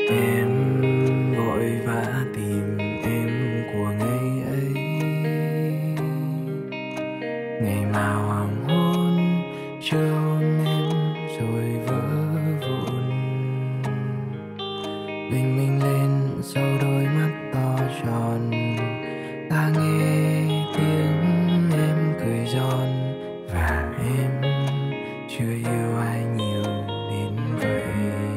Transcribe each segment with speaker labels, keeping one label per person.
Speaker 1: Em vội vã tìm em của ngày ấy, ngày mà hoàng hôn chưa hôn em rồi vỡ vụn. Bình minh lên sau đôi mắt to tròn, ta nghe tiếng em cười giòn. Và em chưa yêu ai nhiều đến vậy.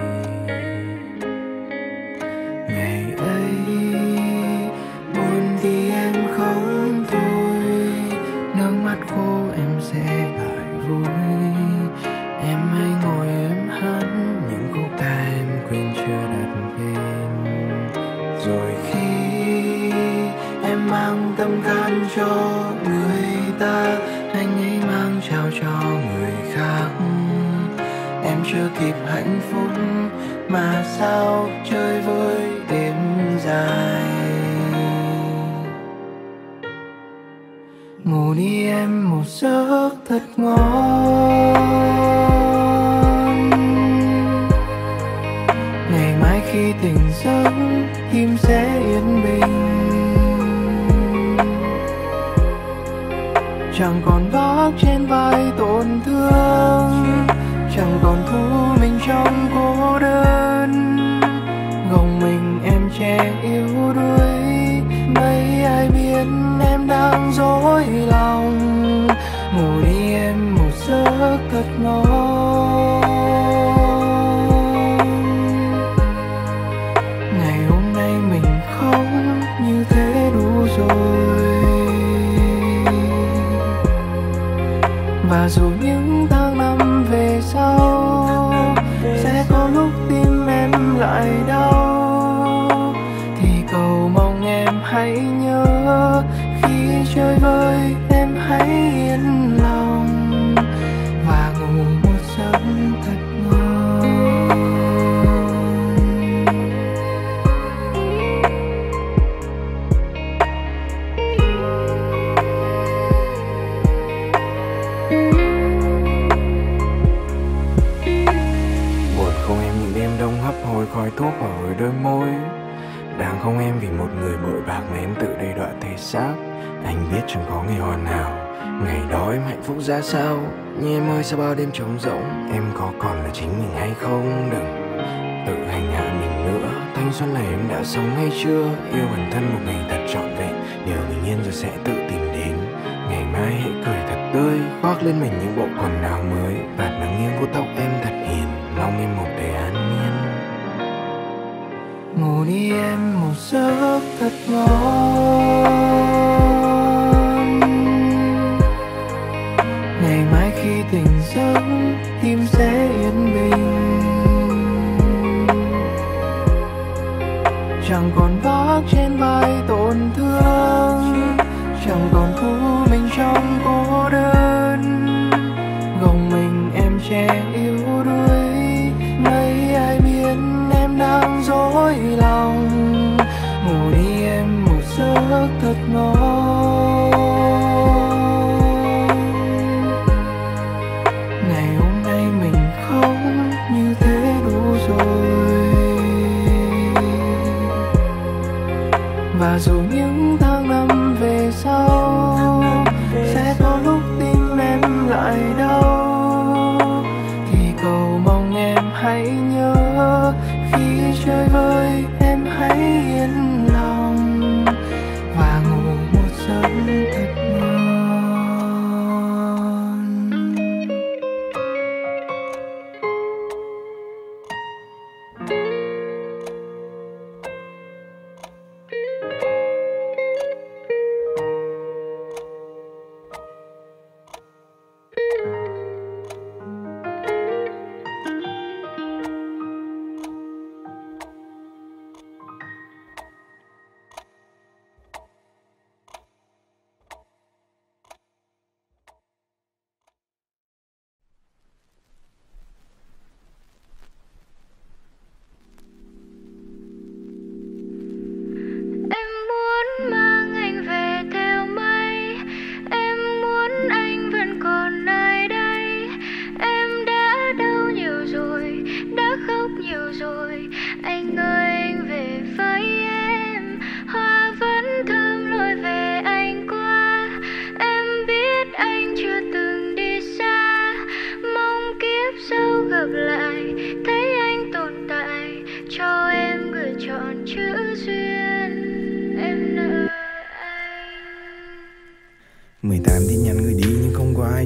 Speaker 1: Ngày ấy buồn thì em không thôi, nước mắt khô em sẽ lại vui. Em hay ngồi em hát những khúc ca em quên chưa đặt tên. Rồi khi em mang tâm can cho người ta, anh ấy mang trao cho người khác. Em chưa kịp hạnh phúc mà sao chơi với đêm dài. Ngủ đi em một giấc thật ngon, ngày mai khi tỉnh giấc tim sẽ yên bình. Chẳng còn vác trên vai tổn thương, chẳng còn thu mình trong cô đơn. Gồng mình em che yếu đuối, mấy ai biết em đang dối lòng. Ngủ đi em một giấc thật ngon, ngày hôm nay mình không như thế đủ rồi. Và dù những tháng năm về sau sẽ có lúc tim em lại đau, thì cầu mong em hãy nhớ, khi chơi vơi em hãy yên lòng và ngủ một giấc thật ngon. Buồn không em những đêm đông hấp hối khói thuốc ở đôi môi. Đáng không em vì một người bội bạc mà em tự đầy đọa thể xác. Anh biết chẳng có ngày hoàn hảo, ngày đó em hạnh phúc ra sao. Nhưng em ơi sao bao đêm trống rỗng, em có còn là chính mình hay không? Đừng tự hành hạ mình nữa. Thanh xuân này em đã sống hay chưa? Yêu bản thân một ngày thật trọn vẹn, điều bình yên rồi sẽ tự tìm đến. Ngày mai hãy cười thật tươi, khoác lên mình những bộ quần áo mới, và nắng nghiêng vuốt tóc em thật hiền, mong em một đời an nhiên. Ngủ đi em một giấc thật ngon, ngày mai khi tỉnh giấc tim sẽ yên bình. Chẳng còn vác trên vai tổn thương, chẳng còn thu mình trong cô đơn. Gồng mình em che yếu đuối, mấy ai biết em đang dối lòng. Ngủ đi em một giấc thật ngon, ngày hôm nay mình không như thế đủ rồi. Và dù những tháng năm về sau sẽ có lúc tim em lại đau, thì cầu mong em hãy nhớ, khi chơi vơi em hãy yên lòng và ngủ một giấc thật ngon.
Speaker 2: Anh ơi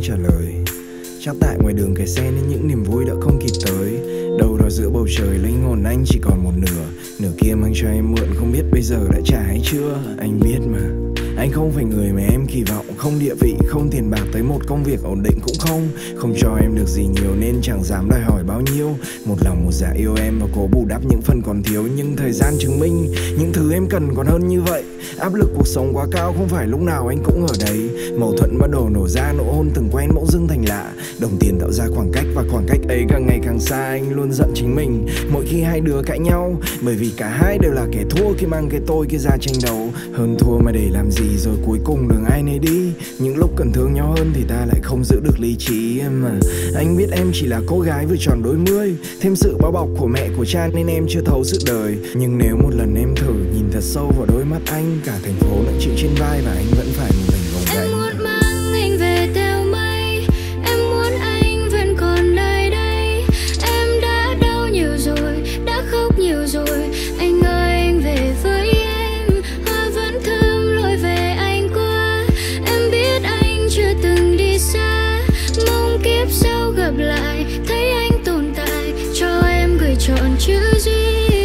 Speaker 1: trả lời. Chắc tại ngoài đường kẹt xe nên những niềm vui đã không kịp tới. Đâu đó giữa bầu trời linh hồn anh chỉ còn một nửa. Nửa kia mang cho em mượn, không biết bây giờ đã trả hay chưa. Anh biết mà, anh không phải người mà em kỳ vọng. Không địa vị, không tiền bạc, tới một công việc ổn định cũng không. Không cho em được gì nhiều nên chẳng dám đòi hỏi bao nhiêu. Một lòng một dạ yêu em và cố bù đắp những phần còn thiếu. Nhưng thời gian chứng minh những thứ em cần còn hơn như vậy. Áp lực cuộc sống quá cao, không phải lúc nào anh cũng ở đấy. Mâu thuẫn bắt đầu nổ ra, nụ hôn từng quen bỗng dưng thành lạ. Đồng tiền tạo ra khoảng cách và khoảng cách ấy càng ngày càng xa. Anh luôn giận chính mình mỗi khi hai đứa cãi nhau, bởi vì cả hai đều là kẻ thua khi mang cái tôi kia ra tranh đấu. Hơn thua mà để làm gì rồi cuối cùng đường ai nấy đi. Những lúc cần thương nhau hơn thì ta lại không giữ được lý trí. Mà anh biết em chỉ là cô gái vừa tròn đôi mươi, thêm sự bao bọc của mẹ của cha nên em chưa thấu sự đời. Nhưng nếu một lần em thử nhìn thật sâu vào đôi mắt anh, cả thành phố nặng chịu trên vai và anh vẫn phải một mình gồng gánh.
Speaker 2: Em muốn mang anh về theo mây, em muốn anh vẫn còn nơi đây. Em đã đau nhiều rồi, đã khóc nhiều rồi. Anh ơi anh về với em, hoa vẫn thơm lối về anh qua. Em biết anh chưa từng đi xa, mong kiếp sau gặp lại thấy anh tồn tại, cho em gửi trọn chữ duyên.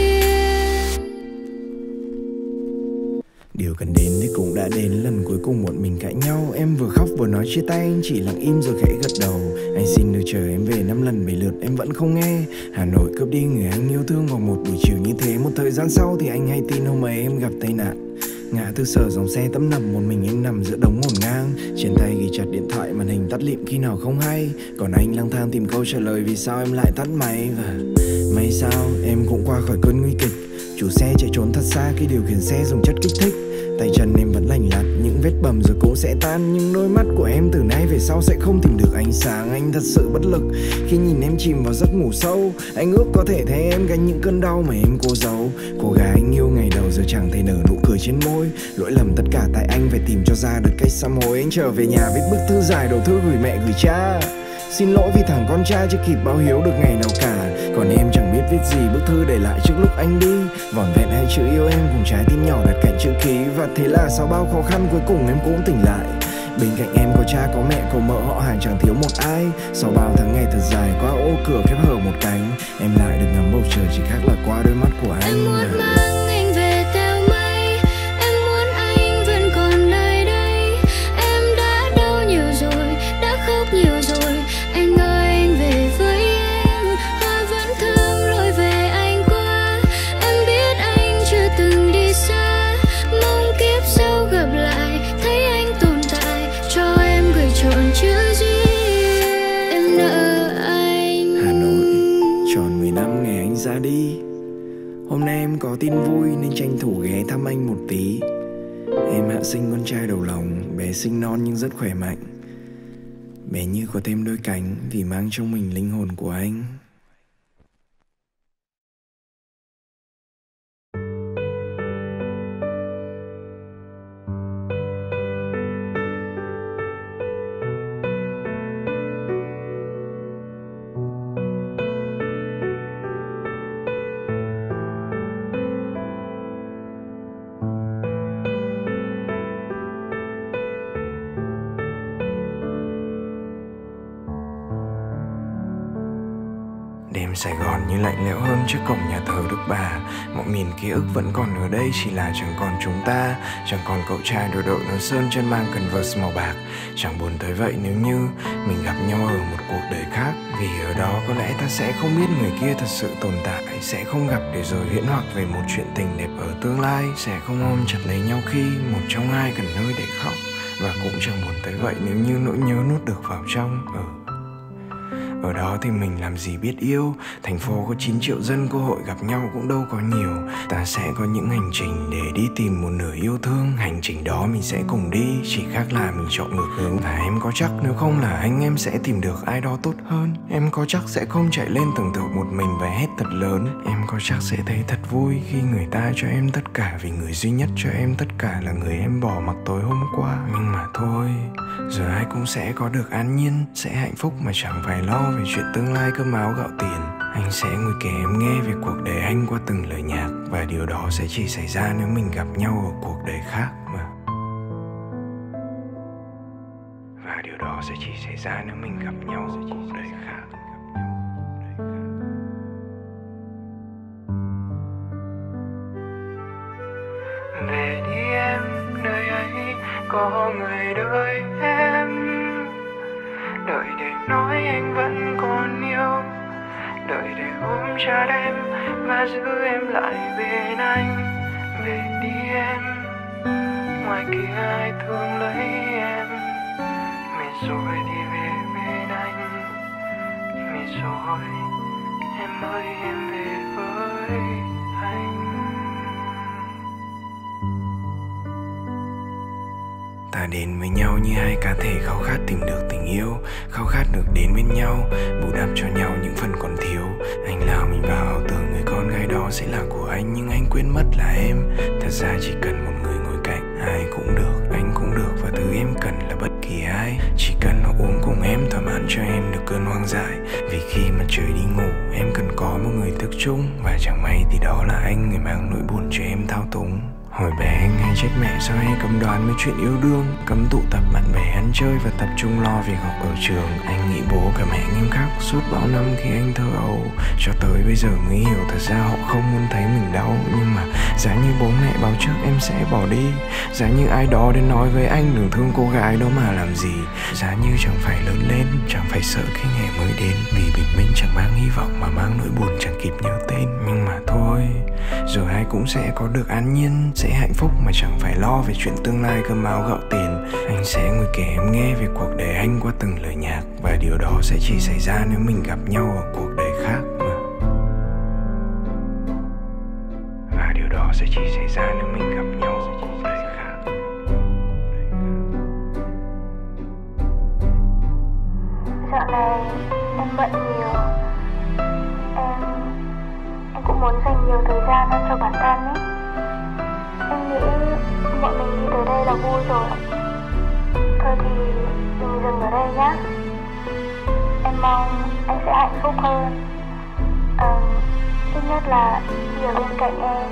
Speaker 1: Điều cần đến thì cũng đã đến, lần cuối cùng bọn mình cãi nhau. Em vừa khóc vừa nói chia tay, anh chỉ lặng im rồi khẽ gật đầu. Anh xin được chờ em về 5 lần 7 lượt em vẫn không nghe. Hà Nội cướp đi người anh yêu thương vào một buổi chiều như thế. Một thời gian sau thì anh hay tin hôm ấy em gặp tai nạn. Ngã tư Sở dòng xe tấp nập, một mình em nằm giữa đống ngổn ngang. Trên tay ghi chặt điện thoại, màn hình tắt lịm khi nào không hay. Còn anh lang thang tìm câu trả lời vì sao em lại tắt máy. Và may sao em cũng qua khỏi cơn nguy kịch. Chủ xe chạy trốn thật xa khi điều khiển xe dùng chất kích thích. Tay chân em vẫn lành lặn, những vết bầm rồi cũng sẽ tan. Nhưng đôi mắt của em từ nay về sau sẽ không tìm được ánh sáng. Anh thật sự bất lực khi nhìn em chìm vào giấc ngủ sâu. Anh ước có thể thấy em gánh những cơn đau mà em cố giấu. Cô gái anh yêu ngày đầu giờ chẳng thể nở nụ cười trên môi. Lỗi lầm tất cả tại anh, phải tìm cho ra được cách sám hối. Anh trở về nhà viết bức thư dài, đầu thư gửi mẹ gửi cha. Xin lỗi vì thằng con trai chưa kịp báo hiếu được ngày nào cả. Còn em chẳng biết viết gì, bức thư để lại trước lúc anh đi. Vỏn vẹn hai chữ yêu em cùng trái tim nhỏ đặt cạnh chữ ký. Và thế là sau bao khó khăn cuối cùng em cũng tỉnh lại. Bên cạnh em có cha có mẹ có mợ họ hàng chẳng thiếu một ai. Sau bao tháng ngày thật dài qua ô cửa khép hở một cánh, em lại được ngắm bầu trời chỉ khác là qua đôi mắt của anh.
Speaker 2: Em muốn mang anh về theo mây, em muốn anh vẫn còn nơi đây. Em đã đau nhiều rồi, đã khóc nhiều rồi. Anh ơi anh về với em, hoa vẫn thơm lối về anh qua. Em biết anh chưa từng đi xa, mong kiếp sau gặp lại thấy anh tồn tại, cho em gửi trọn chữ duyên. Em nợ anh.
Speaker 1: Hà Nội tròn 10 năm ngày anh ra đi. Hôm nay em có tin vui nên tranh thủ ghé thăm anh một tí. Em hạ sinh con trai đầu lòng, bé sinh non nhưng rất khỏe mạnh. Bé như có thêm đôi cánh vì mang trong mình linh hồn của anh. Đêm Sài Gòn như lạnh lẽo hơn trước cổng nhà thờ Đức Bà. Mọi miền ký ức vẫn còn ở đây, chỉ là chẳng còn chúng ta. Chẳng còn cậu trai đội đội nón sơn chân mang Converse màu bạc. Chẳng buồn tới vậy nếu như mình gặp nhau ở một cuộc đời khác. Vì ở đó có lẽ ta sẽ không biết người kia thật sự tồn tại. Sẽ không gặp để rồi huyễn hoặc về một chuyện tình đẹp ở tương lai. Sẽ không ôm chặt lấy nhau khi một trong hai cần nơi để khóc. Và cũng chẳng buồn tới vậy nếu như nỗi nhớ nuốt được vào trong. Ở đó thì mình làm gì biết yêu. Thành phố có 9 triệu dân, cơ hội gặp nhau cũng đâu có nhiều. Ta sẽ có những hành trình để đi tìm một nửa yêu thương. Hành trình đó mình sẽ cùng đi, chỉ khác là mình chọn ngược hướng. Và em có chắc nếu không là anh em sẽ tìm được ai đó tốt hơn. Em có chắc sẽ không chạy lên tầng thượng một mình và hét thật lớn. Em có chắc sẽ thấy thật vui khi người ta cho em tất cả, vì người duy nhất cho em tất cả là người em bỏ mặc tối hôm qua. Nhưng mà thôi, giờ ai cũng sẽ có được an nhiên, sẽ hạnh phúc mà chẳng phải lo về chuyện tương lai cơm áo gạo tiền. Anh sẽ ngồi kể em nghe về cuộc đời anh qua từng lời nhạc. Và điều đó sẽ chỉ xảy ra nếu mình gặp nhau ở cuộc đời khác mà. Và điều đó sẽ chỉ xảy ra nếu mình gặp nhau ở cuộc đời khác. Về đi em, nơi ấy có người đợi em, đợi để nói anh vẫn còn yêu, đợi để ôm chặt em và giữ em lại bên anh. Về đi em, ngoài kia ai thương lấy em, mệt rồi đi về bên anh, mệt rồi em ơi em về với anh. Ta đến với nhau như hai cá thể khao khát tìm được tình yêu, khao khát được đến bên nhau, bù đắp cho nhau những phần còn thiếu. Anh lao mình vào ảo tưởng người con gái đó sẽ là của anh, nhưng anh quên mất là em. Thật ra chỉ cần một người ngồi cạnh, ai cũng được, anh cũng được, và thứ em cần là bất kỳ ai. Chỉ cần nó uống cùng em, thỏa mãn cho em được cơn hoang dại. Vì khi mà trời đi ngủ, em cần có một người thức chung, và chẳng may thì đó là anh, người mang nỗi buồn cho em thao túng. Hồi bé anh hay trách mẹ sao hay cấm đoán với chuyện yêu đương, cấm tụ tập bạn bè ăn chơi và tập trung lo việc học ở trường. Anh nghĩ bố cả mẹ nghiêm khắc suốt bao năm khi anh thơ ấu, cho tới bây giờ mới hiểu thật ra họ không muốn thấy mình đau. Nhưng mà giá như bố mẹ báo trước em sẽ bỏ đi, giá như ai đó đến nói với anh đừng thương cô gái đó mà làm gì, giá như chẳng phải lớn lên, chẳng phải sợ khi ngày mới đến, vì bình minh chẳng mang hy vọng mà mang nỗi buồn chẳng kịp nhớ tên. Nhưng mà thôi, rồi ai cũng sẽ có được an nhiên, sẽ hạnh phúc mà chẳng phải lo về chuyện tương lai cơm áo gạo tiền. Anh sẽ ngồi kể em nghe về cuộc đời anh qua từng lời nhạc, và điều đó sẽ chỉ xảy ra nếu mình gặp nhau ở cuộc đời khác mà. Và điều đó sẽ chỉ xảy ra nếu mình gặp nhau ở cuộc đời khác.
Speaker 3: Dạo này em bận nhiều, em cũng muốn dành nhiều thời gian hơn cho bản thân ấy. Em nghĩ bọn mình đi tới đây là vui rồi. Thôi thì mình dừng ở đây nhé. Em mong anh sẽ hạnh phúc hơn, ít nhất là khi ở bên cạnh em.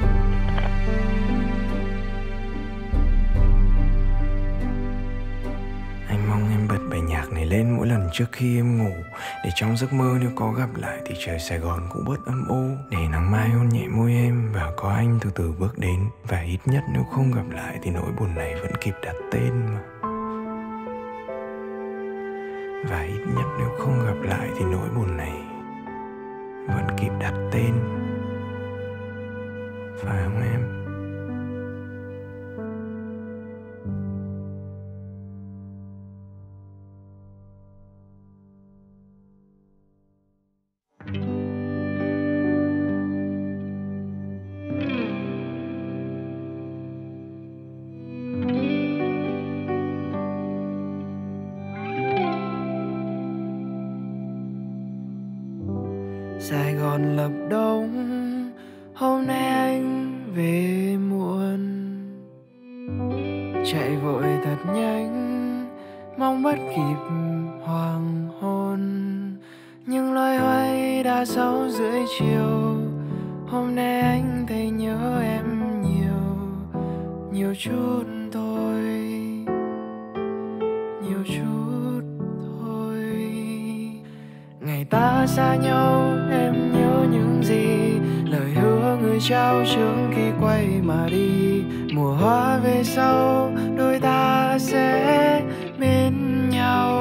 Speaker 1: Anh mong em bật bài nhạc này lên mỗi lần trước khi em ngủ, để trong giấc mơ nếu có gặp lại thì trời Sài Gòn cũng bớt âm u, để nắng mai hôn nhẹ môi em và có anh từ từ bước đến. Và ít nhất nếu không gặp lại thì nỗi buồn này vẫn kịp đặt tên mà. Và ít nhất nếu không gặp lại thì nỗi buồn này vẫn kịp đặt tên. Phải không em? Sài Gòn lập đông, hôm nay anh về muộn, chạy vội thật nhanh, mong bắt kịp hoàng hôn. Nhưng loay hoay đã 6:30 chiều, hôm nay anh thấy nhớ em nhiều, nhiều chút thôi, nhiều chút thôi. Ngày ta xa nhau em nhớ những gì, lời hứa người trao trước khi quay mà đi. Mùa hoa về sau đôi ta sẽ bên nhau,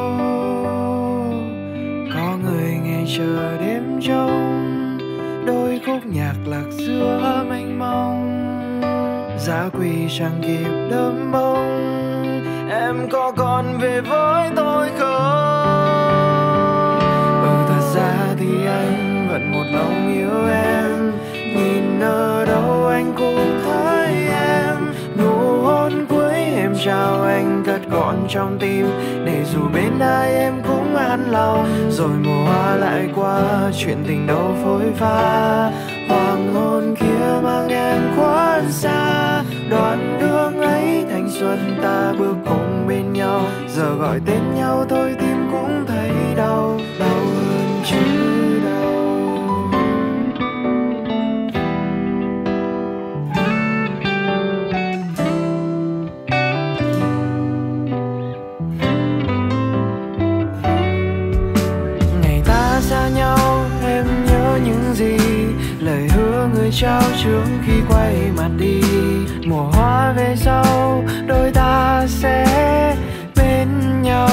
Speaker 1: có người ngày chờ đêm trông, đôi khúc nhạc lạc giữa mênh mông. Giá quỳ chẳng kịp đơm bông, em có còn về với tôi không? Thật ra thì anh vẫn một lòng yêu em, nhìn ở đâu anh cũng thấy em. Nụ hôn cuối em trao anh cất gọn trong tim, để dù bên ai em cũng an lòng. Rồi mùa hoa lại qua, chuyện tình đâu phôi pha. Hoàng hôn kia mang em khuất xa, đoạn đường ấy thanh xuân ta bước cùng bên nhau. Giờ gọi tên nhau thôi tim cũng thấy đau, đau hơn chứ đâu. lời trao trước khi quay mặt đi. Mùa hoa về sau đôi ta sẽ bên nhau.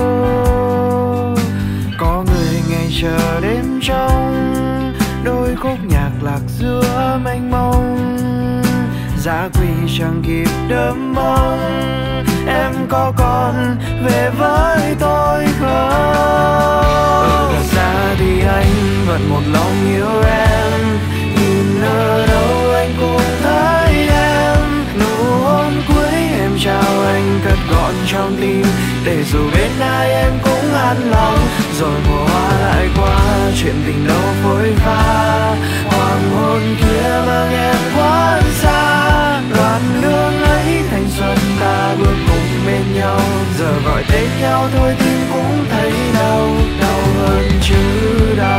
Speaker 1: Có người ngày chờ đêm trong đôi khúc nhạc lạc giữa mênh mông. Dã quỳ chẳng kịp đơm bông. Em có còn về với tôi không? Thật ra thì anh vẫn một lòng yêu em. Nhìn ở đâu anh cũng thấy em. Nụ hôn cuối em trao anh cất gọn trong tim. Để dù bên ai em cũng an lòng. Rồi mùa hoa lại qua, chuyện tình đâu phôi pha. Hoàng hôn kia mang em quá xa. Đoạn đường ấy thanh xuân ta bước cùng bên nhau. Giờ gọi tên nhau thôi tim cũng thấy đau. Đau hơn chứ đau.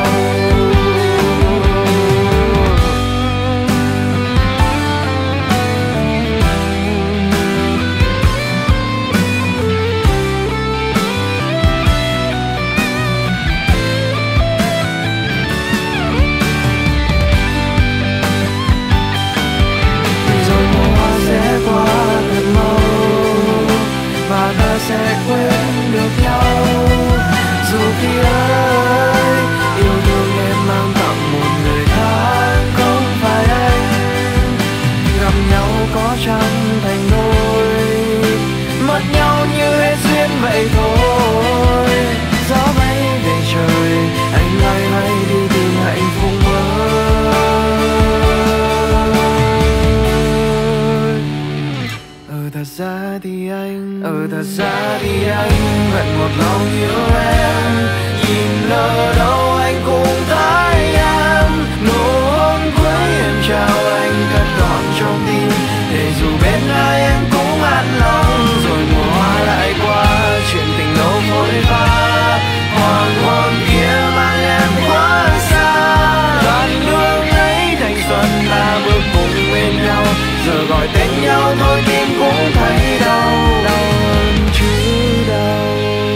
Speaker 1: Sẽ quên được nhau. Dù khi ấy yêu thương em mang tặng một người khác không phải anh. Gặp nhau có chăng thành đôi, mất nhau như hết duyên vậy thôi. Gió bay về trời, anh loay hoay đi tìm hạnh phúc mới. Thật ra thì anh vẫn một lòng yêu em. Nhìn ở đâu anh cũng thấy em. Nụ hôn cuối em trao anh cất gọn trong tim. Để dù bên ai em cũng an lòng. Rồi mùa hoa lại qua, chuyện tình lâu phôi pha. Hoàng hôn kia mang em quá xa. Đoạn đường ấy thanh xuân ta bước cùng bên nhau. Giờ gọi tên nhau thôi tim cũng thấy đau. Đau hơn chứ đau.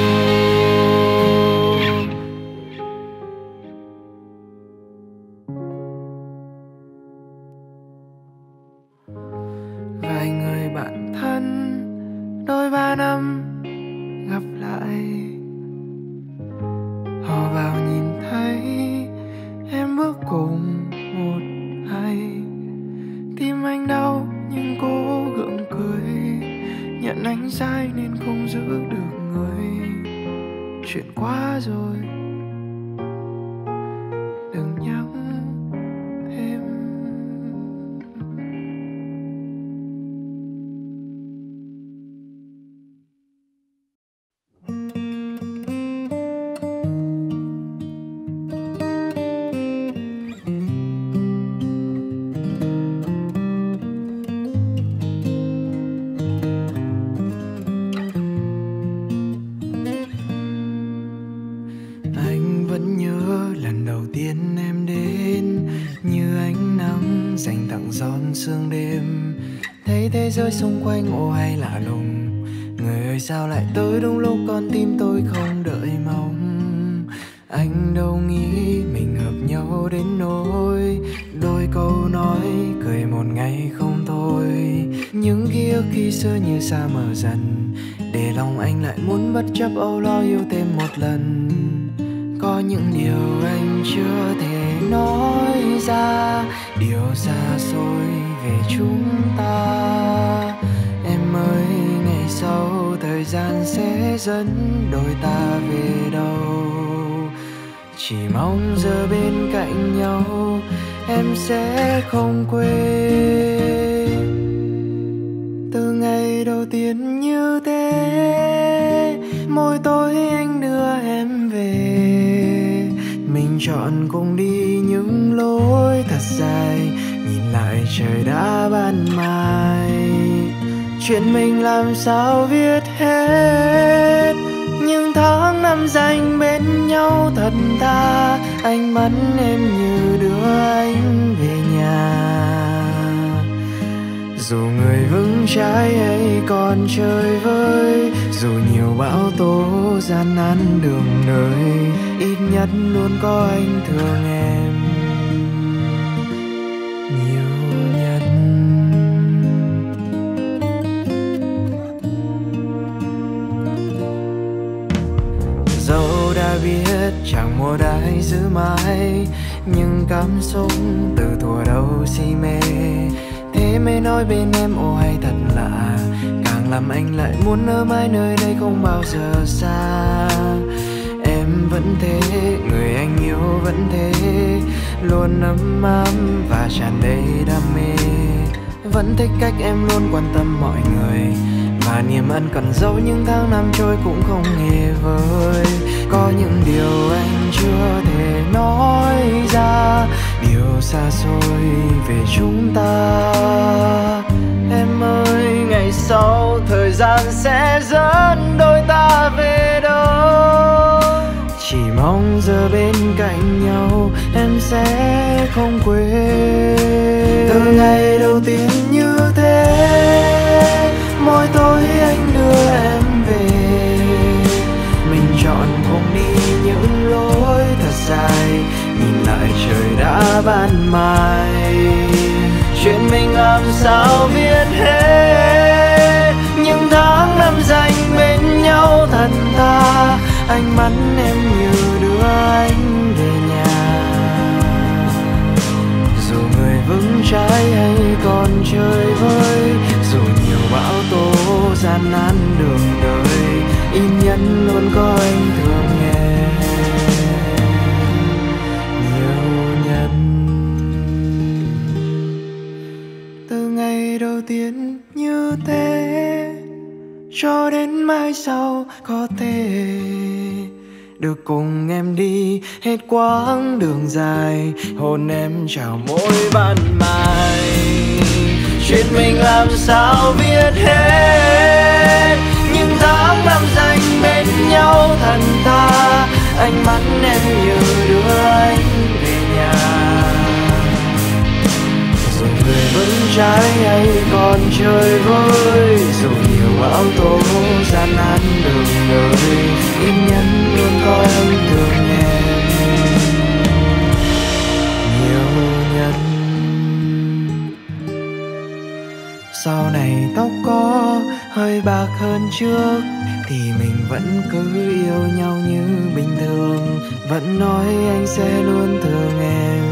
Speaker 1: Vài người bạn thân đôi ba năm gặp lại. Họ vào nhìn thấy em bước cùng một ai. Tim anh đau nhưng cố gượng cười. Nhận anh sai nên không giữ được người. Chuyện qua rồi, đừng nhắc thêm. Sương đêm thấy thế giới xung quanh ô hay lạ lùng. Người ơi sao lại tới đúng lúc con tim tôi không đợi mong. Anh đâu nghĩ mình hợp nhau đến nỗi đôi câu nói cười một ngày không thôi. Những ký ức khi xưa như xa mờ dần. Để lòng anh lại muốn bất chấp âu lo yêu thêm một lần. Có những điều anh chưa thể nói ra. Điều xa xôi về chúng ta. Em ơi ngày sau thời gian sẽ dẫn đôi ta về đâu. Chỉ mong giờ bên cạnh nhau em sẽ không quên. Từ ngày đầu tiên như thế, môi tối anh đưa em về. Mình chọn cùng đi những lối thật dài. Nhìn lại trời đã ban mai. Chuyện mình làm sao viết hết. Nhưng tháng năm dành bên nhau thật tha. Anh mắt em như đưa anh về nhà. Dù người vững trái hay còn chơi vơi. Dù nhiều bão tố gian nan đường đời. Ít nhất luôn có anh thương em. biết chẳng một ai giữ mãi nhưng cảm xúc từ thuở đâu si mê. Thế mới nói bên em ô hay thật lạ, càng làm anh lại muốn ở mãi nơi đây không bao giờ xa. Em vẫn thế, người anh yêu vẫn thế, luôn ấm áp và tràn đầy đam mê. Vẫn thích cách em luôn quan tâm mọi người, và niềm ân cần dẫu những tháng năm trôi cũng không hề vơi. Có những điều anh chưa thể nói ra, điều xa xôi về chúng ta. Em ơi, ngày sau thời gian sẽ dẫn đôi ta về đâu? Chỉ mong giờ bên cạnh nhau em sẽ không quên. Từ ngày đầu tiên như thế, mỗi tối anh đưa em về, mình chọn không đi những lối thật dài, nhìn lại trời đã ban mai. Chuyện mình làm sao biết hết, những tháng năm dành bên nhau thật tha. Ánh mắt em như đưa anh về nhà, dù người vững trái hay còn chơi vơi, dù nhiều bão tố gian nan đường đời, in nhân luôn có anh thương em nhiều nhân. Từ ngày đầu tiên như thế, cho đến mai sau có thể được cùng em đi hết quãng đường dài, hôn em chào mỗi ban mai. Chuyện mình làm sao biết hết, những tháng năm dành bên nhau thật tha. Ánh mắt em như đưa anh về nhà, dù người vững trái hay còn chơi vơi, dù nhiều bão tố gian nan đường đời, in nhân luôn có anh thương em nhiều nhân. Sau này tóc có hơi bạc hơn trước, thì mình vẫn cứ yêu nhau như bình thường, vẫn nói anh sẽ luôn thương em.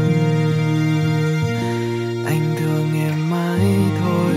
Speaker 1: Anh thương em mãi thôi.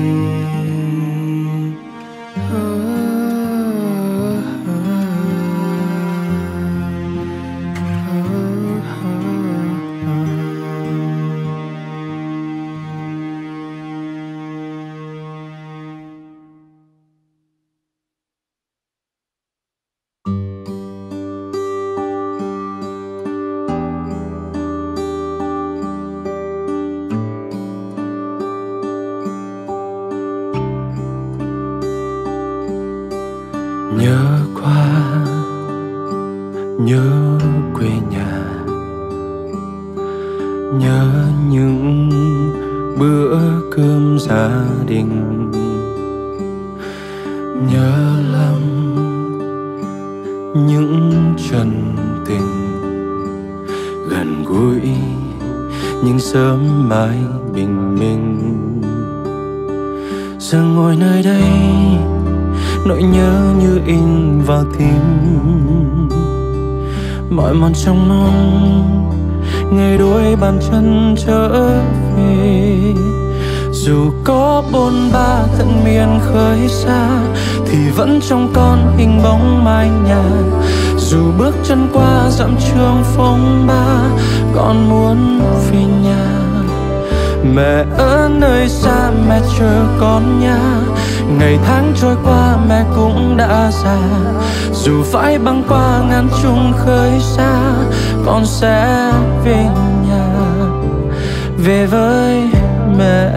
Speaker 4: Nhớ qua, nhớ quê nhà, nhớ những bữa cơm gia đình, nhớ lắm những chân tình gần gũi, những sớm mai bình minh. Giờ ngồi nơi đây, nỗi nhớ như in vào tim, mỏi mòn trong mong ngày đôi bàn chân trở về. Dù có bôn ba tận miền khơi xa, thì vẫn trong con hình bóng mái nhà. Dù bước chân qua dặm trường phong ba, con muốn về nhà. Mẹ ở nơi xa mẹ chờ con nha, ngày tháng trôi qua mẹ cũng đã già. Dù phải băng qua ngàn trùng khơi xa, con sẽ về nhà, về với mẹ.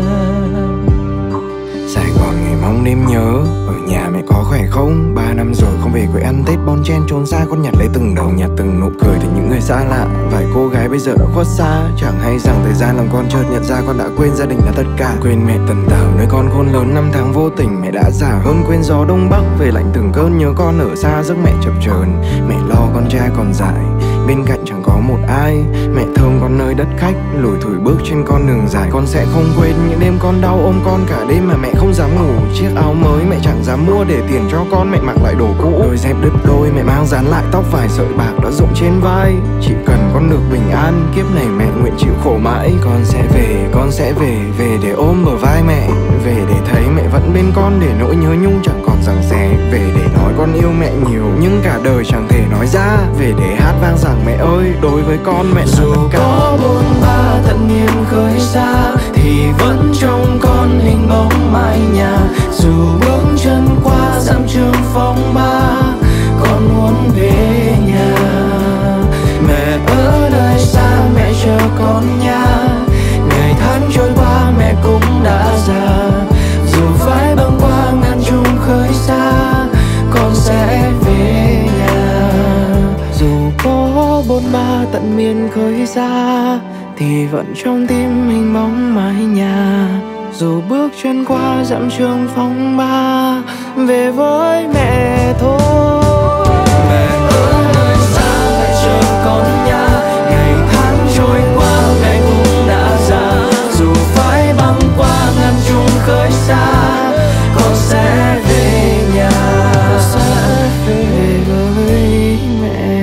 Speaker 1: Sài Gòn ngày mong đêm nhớ, ở nhà mẹ có khỏe không? 3 năm rồi không về quê ăn Tết, bon chen trốn xa con nhặt lấy từng đồng, nhặt từng nụ cười từ những người xa lạ. Vài cô gái bây giờ đã khuất xa, chẳng hay rằng thời gian làm con chợt nhận ra con đã quên gia đình là tất cả. Quên mẹ tần tảo nơi con khôn lớn, năm tháng vô tình mẹ đã già hơn. Quên gió đông bắc về lạnh từng cơn, nhớ con ở xa giấc mẹ chập chờn. Mẹ lo con trai còn dại, bên cạnh chẳng có một ai. Mẹ thương con nơi đất khách, lủi thủi bước trên con đường dài. Con sẽ không quên những đêm con đau ôm con cả đêm mà mẹ không dám ngủ. Chiếc áo mới mẹ chẳng dám mua để tiền cho con, mẹ mặc lại đồ cũ. Đôi dép đứt đôi mẹ mang dán lại tóc vài sợi bạc đã rụng trên vai. Chỉ cần con được bình an, kiếp này mẹ nguyện chịu khổ mãi. Con sẽ về, về để ôm bờ vai mẹ, về để thấy mẹ vẫn bên con, để nỗi nhớ nhung chẳng còn giằng xé. Về để nói con yêu mẹ nhiều nhưng cả đời chẳng thể nói ra. Về để hát vang rằng mẹ ơi, đối với con mẹ là
Speaker 4: Dù
Speaker 1: tất cả.
Speaker 4: có bôn ba tận miền khơi xa thì vẫn trông con hình bóng mái nhà. Dù bước chân qua dặm trường phong ba, con muốn về nhà. Mẹ ở nơi xa mẹ chờ con nha. Ngày tháng trôi qua mẹ cũng đã già. Dù phải băng qua ngàn trùng khơi xa, con sẽ về nhà.
Speaker 1: Dù có bôn ba tận miền khơi xa thì vẫn trong tim hình bóng mái nhà. Dù bước chân qua dặm trường phong ba, về với mẹ thôi.
Speaker 4: Mẹ ở nơi xa mẹ chờ con nha. Ngày tháng trôi qua mẹ cũng đã già. Dù phải băng qua ngàn trùng khơi xa, con sẽ về nhà.
Speaker 1: Sẽ về với mẹ.